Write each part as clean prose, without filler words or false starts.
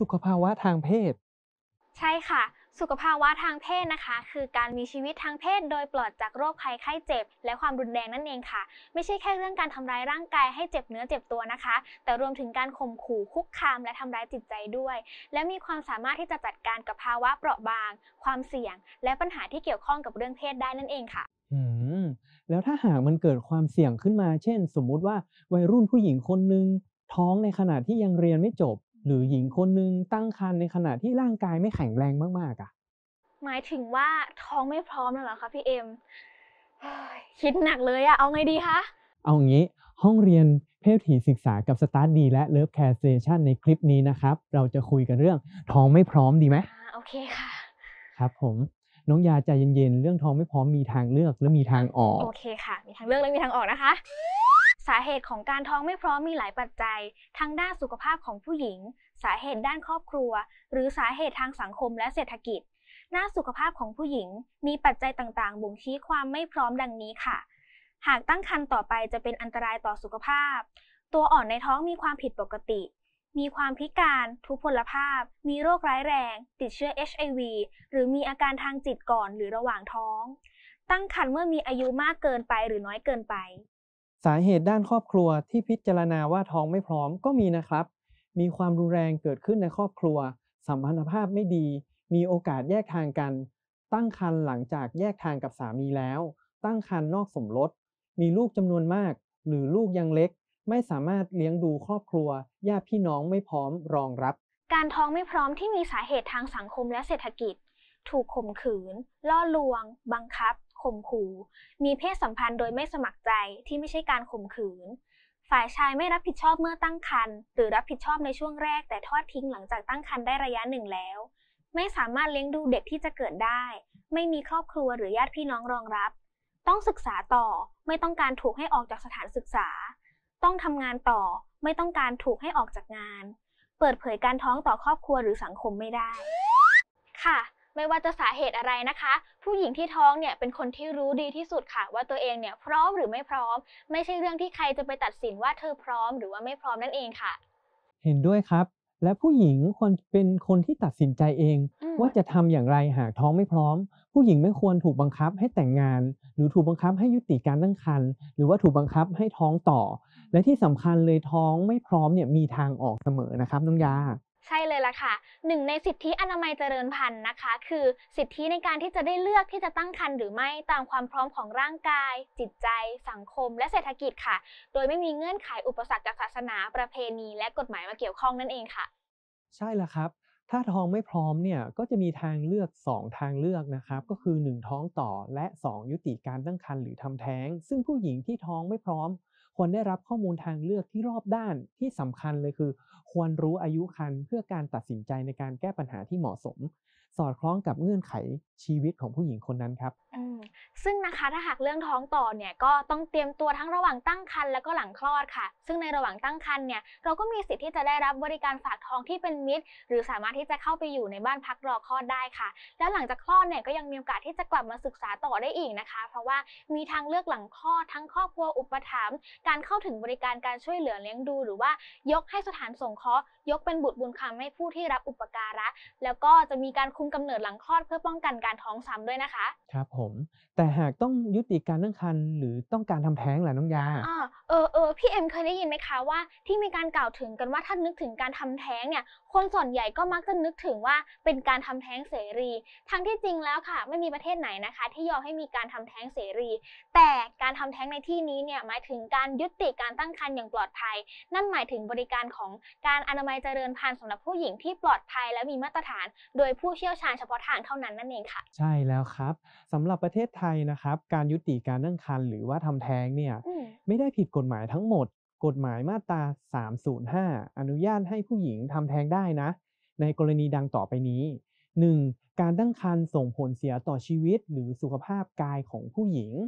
สุขภาวะทางเพศใช่ค่ะสุขภาวะทางเพศนะคะคือการมีชีวิตทางเพศโดยปลอดจากโรคภัยไข้เจ็บและความรุนแรงนั่นเองค่ะไม่ใช่แค่เรื่องการทำร้ายร่างกายให้เจ็บเนื้อเจ็บตัวนะคะแต่รวมถึงการข่มขู่คุกคามและทำร้ายจิตใจด้วยและมีความสามารถที่จะจัดการกับภาวะเปราะบางความเสี่ยงและปัญหาที่เกี่ยวข้องกับเรื่องเพศได้นั่นเองค่ะอืมแล้วถ้าหากมันเกิดความเสี่ยงขึ้นมาเช่นสมมุติว่าวัยรุ่นผู้หญิงคนหนึ่งท้องในขณะที่ยังเรียนไม่จบหรือหญิงคนหนึ่งตั้งครรภ์ในขณะที่ร่างกายไม่แข็งแรงมากๆอะหมายถึงว่าท้องไม่พร้อมน่ะเหรอคะพี่เอ็มเฮ้ยคิดหนักเลยอะเอาไงดีคะเอางี้ห้องเรียนเพศถี่ศึกษากับ Start D และ Love Care Station ในคลิปนี้นะครับเราจะคุยกันเรื่องท้องไม่พร้อมดีไหมโอเคค่ะครับผมน้องยาใจเย็นๆเรื่องท้องไม่พร้อมมีทางเลือกและมีทางออกโอเคค่ะมีทางเลือกและมีทางออกนะคะสาเหตุของการท้องไม่พร้อมมีหลายปัจจัยทั้งด้านสุขภาพของผู้หญิงสาเหตุด้านครอบครัวหรือสาเหตุทางสังคมและเศรษฐกิจด้านสุขภาพของผู้หญิงมีปัจจัยต่างๆบ่งชี้ความไม่พร้อมดังนี้ค่ะหากตั้งครรภ์ต่อไปจะเป็นอันตรายต่อสุขภาพตัวอ่อนในท้องมีความผิดปกติ มีความพิการทุพพลภาพ มีโรคร้ายแรง ติดเชื้อ HIV หรือมีอาการทางจิตก่อนหรือระหว่างท้อง ตั้งครรภ์เมื่อมีอายุมากเกินไปหรือน้อยเกินไปสาเหตุด้านครอบครัวที่พิจารณาว่าท้องไม่พร้อมก็มีนะครับมีความรุนแรงเกิดขึ้นในครอบครัวสัมพันธภาพไม่ดีมีโอกาสแยกทางกันตั้งครรภ์หลังจากแยกทางกับสามีแล้วตั้งครรภ์นอกสมรสมีลูกจำนวนมากหรือลูกยังเล็กไม่สามารถเลี้ยงดูครอบครัวญาติพี่น้องไม่พร้อมรองรับการท้องไม่พร้อมที่มีสาเหตุทางสังคมและเศรษฐกิจ ถูกข่มขืน ล่อลวง บังคับ ข่มขู่ มีเพศสัมพันธ์โดยไม่สมัครใจที่ไม่ใช่การข่มขืน ฝ่ายชายไม่รับผิดชอบเมื่อตั้งครรภ์หรือรับผิดชอบในช่วงแรกแต่ทอดทิ้งหลังจากตั้งครรภ์ได้ระยะหนึ่งแล้ว ไม่สามารถเลี้ยงดูเด็กที่จะเกิดได้ ไม่มีครอบครัวหรือญาติพี่น้องรองรับ ต้องศึกษาต่อ ไม่ต้องการถูกให้ออกจากสถานศึกษา ต้องทำงานต่อ ไม่ต้องการถูกให้ออกจากงาน เปิดเผยการท้องต่อครอบครัวหรือสังคมไม่ได้ ค่ะ ไม่ว่าจะสาเหตุอะไรนะคะ ผู้หญิงที่ท้องเนี่ยเป็นคนที่รู้ดีที่สุดค่ะว่าตัวเองเนี่ยพร้อมหรือไม่พร้อม ไม่ใช่เรื่องที่ใครจะไปตัดสินว่าเธอพร้อมหรือว่าไม่พร้อมนั่นเองค่ะเห็นด้วยครับและผู้หญิงควรเป็นคนที่ตัดสินใจเองอืมว่าจะทำอย่างไรหากท้องไม่พร้อมผู้หญิงไม่ควรถูกบังคับให้แต่งงานหรือถูกบังคับให้ยุติการตั้งครรภ์หรือว่าถูกบังคับให้ท้องต่อและที่สำคัญเลยท้องไม่พร้อมเนี่ยมีทางออกเสมอนะครับน้องยาใช่เลยล่ะค่ะหนึ่งในสิทธิอนามัยเจริญพันธุ์นะคะคือสิทธิในการที่จะได้เลือกที่จะตั้งครรภ์หรือไม่ตามความพร้อมของร่างกายจิตใจสังคมและเศรษฐกิจค่ะโดยไม่มีเงื่อนไขอุปสรรคจากศาสนาประเพณีและกฎหมายมาเกี่ยวข้องนั่นเองค่ะใช่แล้วครับถ้าท้องไม่พร้อมเนี่ยก็จะมีทางเลือก2ทางเลือกนะครับก็คือ1ท้องต่อและ2ยุติการตั้งครรภ์หรือทำแท้งซึ่งผู้หญิงที่ท้องไม่พร้อมควรได้รับข้อมูลทางเลือกที่รอบด้านที่สำคัญเลยคือควรรู้อายุครรภ์เพื่อการตัดสินใจในการแก้ปัญหาที่เหมาะสมสอดคล้องกับเงื่อนไขชีวิตของผู้หญิงคนนั้นครับอืมซึ่งนะคะถ้าหากเรื่องท้องต่อเนี่ยก็ต้องเตรียมตัวทั้งระหว่างตั้งครรภ์แล้วก็หลังคลอดค่ะซึ่งในระหว่างตั้งครรภ์เนี่ยเราก็มีสิทธิ์ที่จะได้รับบริการฝากท้องที่เป็นมิตรหรือสามารถที่จะเข้าไปอยู่ในบ้านพักรอคลอดได้ค่ะแล้วหลังจากคลอดเนี่ยก็ยังมีโอกาสที่จะกลับมาศึกษาต่อได้อีกนะคะเพราะว่ามีทางเลือกหลังคลอดทั้งครอบครัวอุปถัมภ์การเข้าถึงบริการการช่วยเหลือเลี้ยงดูหรือว่ายกให้สถานสงเคราะห์ยกเป็นบุตรบุญคำให้ผู้ที่รับอุปการะแล้วก็จะมีการคุมกำเนิดหลังคลอดเพื่อป้องกันการท้องซ้ำด้วยนะคะครับผมแต่หากต้องยุติการตั้งครรภ์หรือต้องการทำแท้งล่ะน้องยาอาพี่เอ็มเคยได้ยินไหมคะว่าที่มีการกล่าวถึงกันว่าถ้านึกถึงการทำแท้งเนี่ยคนส่วนใหญ่ก็มักจะนึกถึงว่าเป็นการทำแท้งเสรีทั้งที่จริงแล้วค่ะไม่มีประเทศไหนนะคะที่ยอมให้มีการทำแท้งเสรีแต่การทำแท้งในที่นี้เนี่ยหมายถึงการยุติการตั้งครรภ์อย่างปลอดภัยนั่นหมายถึงบริการของการอนามัยเจริญพันธุ์สำหรับผู้หญิงที่ปลอดภัยและมีมาตรฐานโดยผู้เชี่ยวชาญเฉพาะทางเท่านั้นนั่นเองค่ะใช่แล้วครับสำหรับประเทศไทยนะครับการยุติการตั้งครรภ์หรือว่าทำแท้งเนี่ยอืมไม่ได้ผิดกฎหมายทั้งหมดกฎหมายมาตรา305อนุญาตให้ผู้หญิงทำแท้งได้นะในกรณีดังต่อไปนี้1การตั้งครรภ์ส่งผลเสียต่อชีวิตหรือสุขภาพกายของผู้หญิง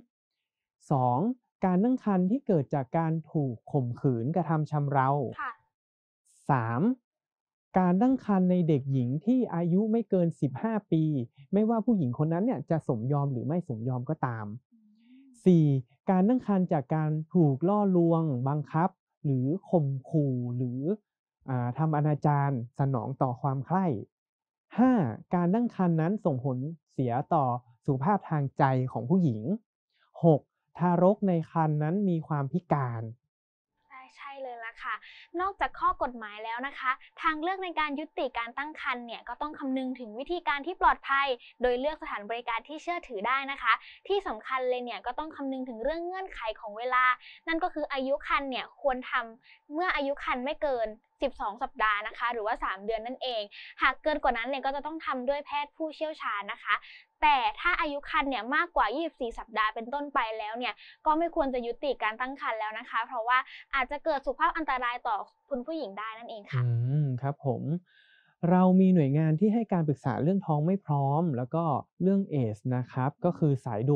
2การตั้งครรภ์ที่เกิดจากการถูกข่มขืนกระทำชำเราค่ะ 3การตั้งครรภ์ในเด็กหญิงที่อายุไม่เกิน15ปีไม่ว่าผู้หญิงคนนั้นเนี่ยจะสมยอมหรือไม่สมยอมก็ตาม4การตั้งครรภ์จากการถูกล่อลวงบังคับหรือข่มขู่หรือทำอนาจารสนองต่อความใคร่ 5. การตั้งครรภ์นั้นส่งผลเสียต่อสุขภาพทางใจของผู้หญิง 6. ทารกในครรภ์นั้นมีความพิการใช่เลยล่ะค่ะ นอกจากข้อกฎหมายแล้วนะคะ ทางเลือกในการยุติการตั้งครรภ์เนี่ยก็ต้องคำนึงถึงวิธีการที่ปลอดภัย โดยเลือกสถานบริการที่เชื่อถือได้นะคะ ที่สำคัญเลยเนี่ยก็ต้องคำนึงถึงเรื่องเงื่อนไขของเวลา นั่นก็คืออายุครรภ์เนี่ยควรทำเมื่ออายุครรภ์ไม่เกิน 12 สัปดาห์นะคะ หรือว่า 3 เดือนนั่นเอง หากเกินกว่านั้นเนี่ยก็จะต้องทำด้วยแพทย์ผู้เชี่ยวชาญนะคะ แต่ถ้าอายุครรภ์เนี่ยมากกว่า 24 สัปดาห์เป็นต้นไปแล้วเนี่ยก็ไม่ควรจะยุติการตั้งครรภ์แล้วนะคะ เพราะว่าอาจจะเกิดสุขภาพอันตรายต่อคุณผู้หญิงได้นั่นเองค่ะครับผม เรามีหน่วยงานที่ให้การปรึกษาเรื่องท้องไม่พร้อม แล้วก็เรื่องเอดส์นะครับ ก็คือสายด่วน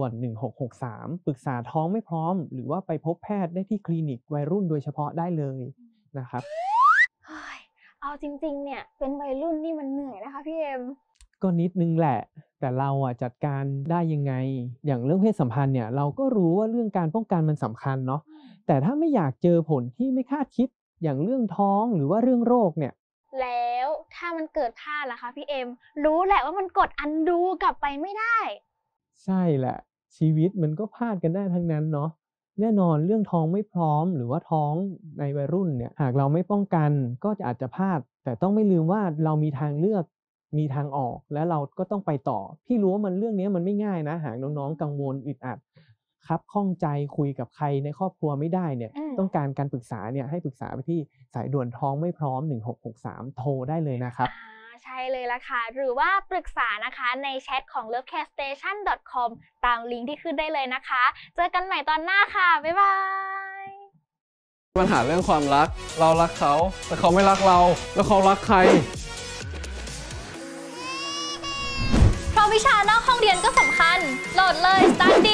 1663 ปรึกษาท้องไม่พร้อม หรือว่าไปพบแพทย์ได้ที่คลินิกวัยรุ่นโดยเฉพาะได้เลยนะครับเอาจริงๆเนี่ยเป็นวัยรุ่นนี่มันเหนื่อยนะคะพี่เอ็มก็นิดนึงแหละ แต่เราจัดการได้ยังไง อย่างเรื่องเพศสัมพันธ์เนี่ยเราก็รู้ว่าเรื่องการป้องกันมันสำคัญเนาะ แต่ถ้าไม่อยากเจอผลที่ไม่คาดคิด อย่างเรื่องท้องหรือว่าเรื่องโรคเนี่ยแล้วถ้ามันเกิดพลาดล่ะคะพี่เอ็ม รู้แหละว่ามันกด undo กลับไปไม่ได้ใช่แหละ ชีวิตมันก็พลาดกันได้ทั้งนั้นเนาะ แน่นอนเรื่องท้องไม่พร้อม หรือว่าท้องในวัยรุ่นเนี่ย หากเราไม่ป้องกันก็อาจจะพลาด แต่ต้องไม่ลืมว่าเรามีทางเลือก มีทางออก และเราก็ต้องไปต่อ พี่รู้ว่าเรื่องนี้มันไม่ง่ายนะ หากน้องๆกังวลอึดอัดครับข้องใจคุยกับใครในครอบครัวไม่ได้เนี่ย ต้องการการปรึกษาเนี่ยให้ปรึกษาไปที่สายด่วนท้องไม่พร้อม 1663 โทรได้เลยนะครับใช่เลยล่ะค่ะ หรือว่าปรึกษานะคะในแชทของ lovecarestation.com ตามลิงก์ที่ขึ้นได้เลยนะคะ เจอกันใหม่ตอนหน้าค่ะ บ๊ายบายปัญหาเรื่องความรัก เรารักเขา แต่เขาไม่รักเรา แล้วเขารักใครเพราะวิชานอกห้องเรียนก็สำคัญ โหลดเลย Study